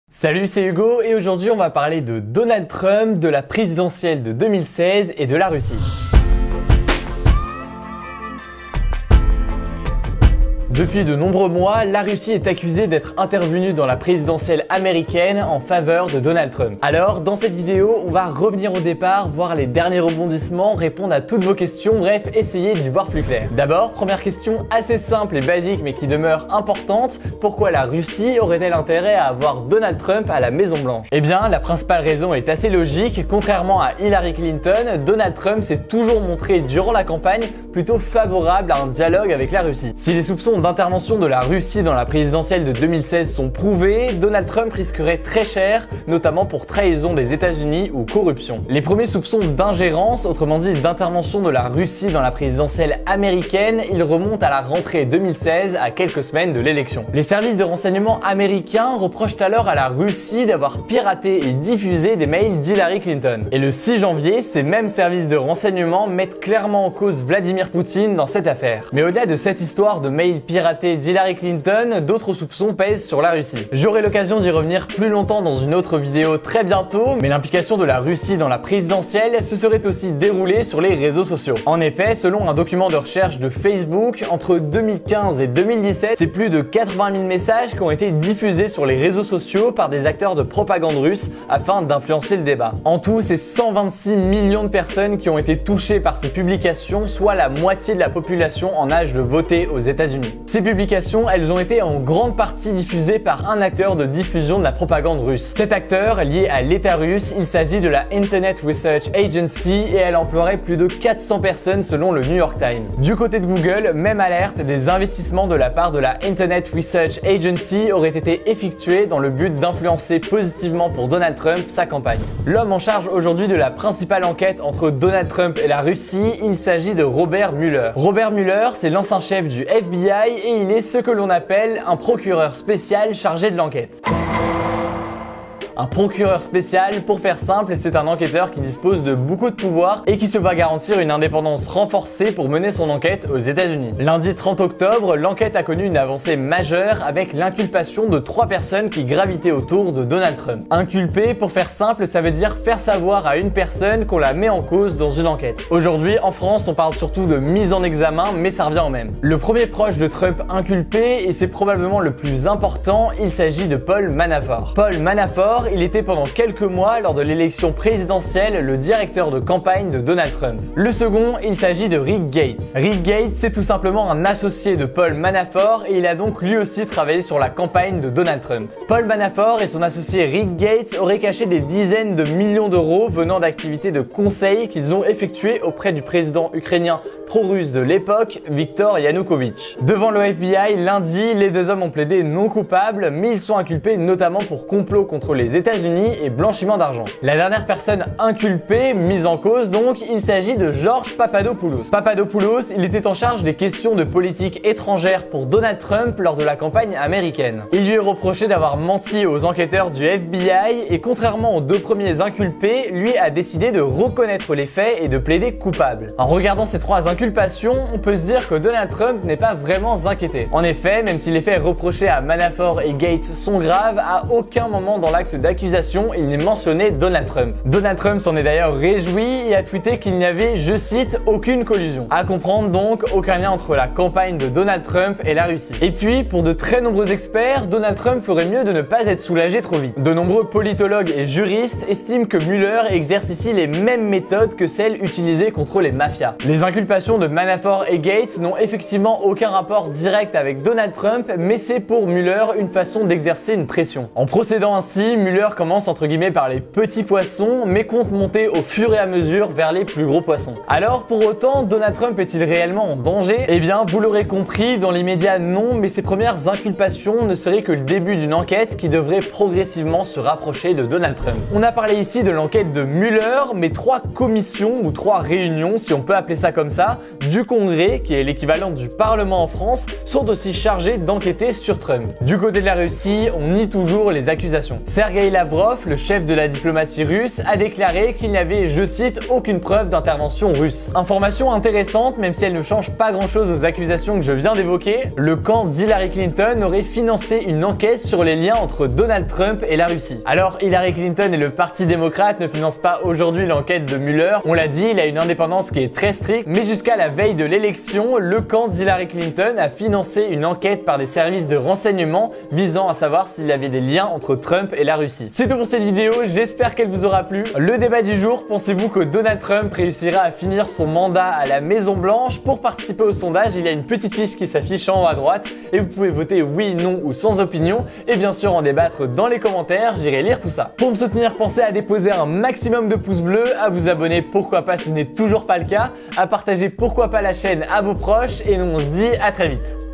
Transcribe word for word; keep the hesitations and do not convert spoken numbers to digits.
Salut, c'est Hugo et aujourd'hui on va parler de Donald Trump, de la présidentielle de deux mille seize et de la Russie. Depuis de nombreux mois, la Russie est accusée d'être intervenue dans la présidentielle américaine en faveur de Donald Trump. Alors, dans cette vidéo, on va revenir au départ, voir les derniers rebondissements, répondre à toutes vos questions, bref, essayer d'y voir plus clair. D'abord, première question assez simple et basique mais qui demeure importante, pourquoi la Russie aurait-elle intérêt à avoir Donald Trump à la Maison Blanche? Eh bien, la principale raison est assez logique, contrairement à Hillary Clinton, Donald Trump s'est toujours montré durant la campagne plutôt favorable à un dialogue avec la Russie. Si les soupçons d'intervention de la Russie dans la présidentielle de deux mille seize sont prouvés, Donald Trump risquerait très cher, notamment pour trahison des États-Unis ou corruption. Les premiers soupçons d'ingérence, autrement dit d'intervention de la Russie dans la présidentielle américaine, ils remontent à la rentrée deux mille seize, à quelques semaines de l'élection. Les services de renseignement américains reprochent alors à la Russie d'avoir piraté et diffusé des mails d'Hillary Clinton. Et le six janvier, ces mêmes services de renseignement mettent clairement en cause Vladimir Poutine dans cette affaire. Mais au-delà de cette histoire de mails piratés d'Hillary Clinton, d'autres soupçons pèsent sur la Russie. J'aurai l'occasion d'y revenir plus longtemps dans une autre vidéo très bientôt, mais l'implication de la Russie dans la présidentielle se serait aussi déroulée sur les réseaux sociaux. En effet, selon un document de recherche de Facebook, entre deux mille quinze et deux mille dix-sept, c'est plus de quatre-vingt mille messages qui ont été diffusés sur les réseaux sociaux par des acteurs de propagande russe afin d'influencer le débat. En tout, c'est cent vingt-six millions de personnes qui ont été touchées par ces publications, soit la moitié de la population en âge de voter aux États-Unis. Ces publications, elles ont été en grande partie diffusées par un acteur de diffusion de la propagande russe. Cet acteur, lié à l'État russe, il s'agit de la Internet Research Agency et elle emploierait plus de quatre cents personnes selon le New York Times. Du côté de Google, même alerte, des investissements de la part de la Internet Research Agency auraient été effectués dans le but d'influencer positivement pour Donald Trump sa campagne. L'homme en charge aujourd'hui de la principale enquête entre Donald Trump et la Russie, il s'agit de Robert Mueller. Robert Mueller, c'est l'ancien chef du F B I et il est ce que l'on appelle un procureur spécial chargé de l'enquête. Un procureur spécial, pour faire simple, c'est un enquêteur qui dispose de beaucoup de pouvoir et qui se va garantir une indépendance renforcée pour mener son enquête aux États-Unis. Lundi trente octobre, l'enquête a connu une avancée majeure avec l'inculpation de trois personnes qui gravitaient autour de Donald Trump. Inculpé, pour faire simple, ça veut dire faire savoir à une personne qu'on la met en cause dans une enquête. Aujourd'hui, en France, on parle surtout de mise en examen, mais ça revient au même. Le premier proche de Trump inculpé, et c'est probablement le plus important, il s'agit de Paul Manafort. Paul Manafort, il était pendant quelques mois, lors de l'élection présidentielle, le directeur de campagne de Donald Trump. Le second, il s'agit de Rick Gates. Rick Gates, c'est tout simplement un associé de Paul Manafort et il a donc lui aussi travaillé sur la campagne de Donald Trump. Paul Manafort et son associé Rick Gates auraient caché des dizaines de millions d'euros venant d'activités de conseil qu'ils ont effectuées auprès du président ukrainien pro-russe de l'époque, Viktor Yanukovych. Devant le F B I, lundi, les deux hommes ont plaidé non coupables, mais ils sont inculpés notamment pour complot contre les États-Unis et blanchiment d'argent. La dernière personne inculpée, mise en cause donc, il s'agit de George Papadopoulos. Papadopoulos, il était en charge des questions de politique étrangère pour Donald Trump lors de la campagne américaine. Il lui est reproché d'avoir menti aux enquêteurs du F B I et contrairement aux deux premiers inculpés, lui a décidé de reconnaître les faits et de plaider coupable. En regardant ces trois inculpations, on peut se dire que Donald Trump n'est pas vraiment inquiété. En effet, même si les faits reprochés à Manafort et Gates sont graves, à aucun moment dans l'acte d'accusation, il n'est mentionné Donald Trump. Donald Trump s'en est d'ailleurs réjoui et a tweeté qu'il n'y avait, je cite, aucune collusion. À comprendre donc, aucun lien entre la campagne de Donald Trump et la Russie. Et puis, pour de très nombreux experts, Donald Trump ferait mieux de ne pas être soulagé trop vite. De nombreux politologues et juristes estiment que Mueller exerce ici les mêmes méthodes que celles utilisées contre les mafias. Les inculpations de Manafort et Gates n'ont effectivement aucun rapport direct avec Donald Trump, mais c'est pour Mueller une façon d'exercer une pression. En procédant ainsi, Mueller commence entre guillemets par les petits poissons, mais compte monter au fur et à mesure vers les plus gros poissons. Alors pour autant, Donald Trump est-il réellement en danger? Eh bien, vous l'aurez compris, dans les médias non, mais ces premières inculpations ne seraient que le début d'une enquête qui devrait progressivement se rapprocher de Donald Trump. On a parlé ici de l'enquête de Mueller, mais trois commissions ou trois réunions, si on peut appeler ça comme ça, du Congrès, qui est l'équivalent du Parlement en France, sont aussi chargés d'enquêter sur Trump. Du côté de la Russie, on nie toujours les accusations. Sergei Sergei Lavrov, le chef de la diplomatie russe, a déclaré qu'il n'y avait, je cite, aucune preuve d'intervention russe. Information intéressante, même si elle ne change pas grand chose aux accusations que je viens d'évoquer, le camp d'Hillary Clinton aurait financé une enquête sur les liens entre Donald Trump et la Russie. Alors Hillary Clinton et le Parti démocrate ne financent pas aujourd'hui l'enquête de Mueller. On l'a dit, il a une indépendance qui est très stricte, mais jusqu'à la veille de l'élection, le camp d'Hillary Clinton a financé une enquête par des services de renseignement visant à savoir s'il y avait des liens entre Trump et la Russie. C'est tout pour cette vidéo, j'espère qu'elle vous aura plu. Le débat du jour, pensez-vous que Donald Trump réussira à finir son mandat à la Maison Blanche? Pour participer au sondage, il y a une petite fiche qui s'affiche en haut à droite et vous pouvez voter oui, non ou sans opinion et bien sûr en débattre dans les commentaires, j'irai lire tout ça. Pour me soutenir, pensez à déposer un maximum de pouces bleus, à vous abonner pourquoi pas si ce n'est toujours pas le cas, à partager pourquoi pas la chaîne à vos proches et nous on se dit à très vite.